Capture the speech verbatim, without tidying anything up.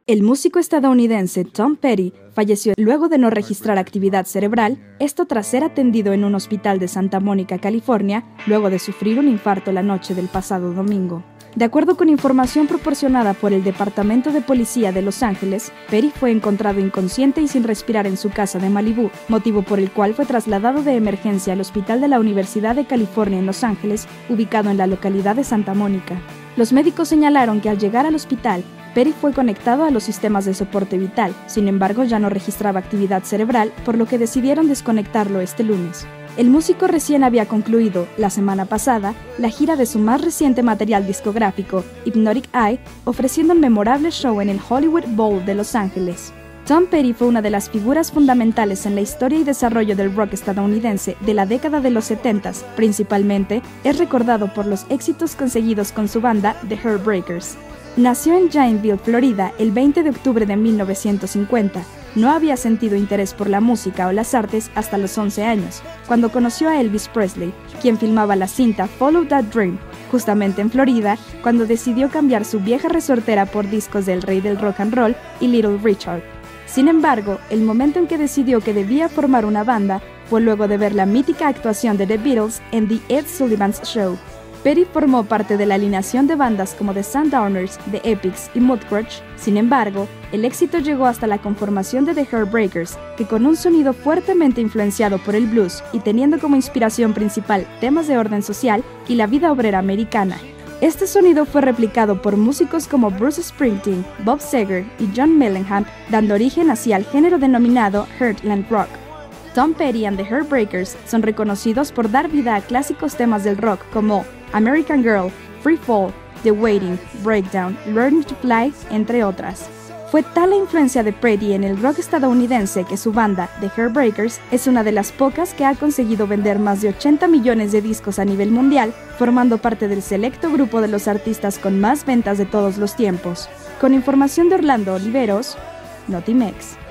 El músico estadounidense Tom Petty falleció luego de no registrar actividad cerebral, esto tras ser atendido en un hospital de Santa Mónica, California, luego de sufrir un infarto la noche del pasado domingo. De acuerdo con información proporcionada por el Departamento de Policía de Los Ángeles, Petty fue encontrado inconsciente y sin respirar en su casa de Malibú, motivo por el cual fue trasladado de emergencia al Hospital de la Universidad de California en Los Ángeles, ubicado en la localidad de Santa Mónica. Los médicos señalaron que al llegar al hospital, Petty fue conectado a los sistemas de soporte vital, sin embargo ya no registraba actividad cerebral, por lo que decidieron desconectarlo este lunes. El músico recién había concluido, la semana pasada, la gira de su más reciente material discográfico, Hypnotic Eye, ofreciendo un memorable show en el Hollywood Bowl de Los Ángeles. Tom Petty fue una de las figuras fundamentales en la historia y desarrollo del rock estadounidense de la década de los setentas, principalmente es recordado por los éxitos conseguidos con su banda The Heartbreakers. Nació en Janesville, Florida, el veinte de octubre de mil novecientos cincuenta. No había sentido interés por la música o las artes hasta los once años, cuando conoció a Elvis Presley, quien filmaba la cinta Follow That Dream, justamente en Florida, cuando decidió cambiar su vieja resortera por discos del rey del rock and roll y Little Richard. Sin embargo, el momento en que decidió que debía formar una banda fue luego de ver la mítica actuación de The Beatles en The Ed Sullivan's Show. Petty formó parte de la alineación de bandas como The Sundowners, The Epics y Mudcrutch. Sin embargo, el éxito llegó hasta la conformación de The Heartbreakers, que con un sonido fuertemente influenciado por el blues y teniendo como inspiración principal temas de orden social y la vida obrera americana. Este sonido fue replicado por músicos como Bruce Springsteen, Bob Seger y John Mellencamp, dando origen así al género denominado Heartland Rock. Tom Petty and the Heartbreakers son reconocidos por dar vida a clásicos temas del rock como American Girl, Free Fall, The Waiting, Breakdown, Learning to Fly, entre otras. Fue tal la influencia de Petty en el rock estadounidense que su banda, The Heartbreakers, es una de las pocas que ha conseguido vender más de ochenta millones de discos a nivel mundial, formando parte del selecto grupo de los artistas con más ventas de todos los tiempos. Con información de Orlando Oliveros, Notimex.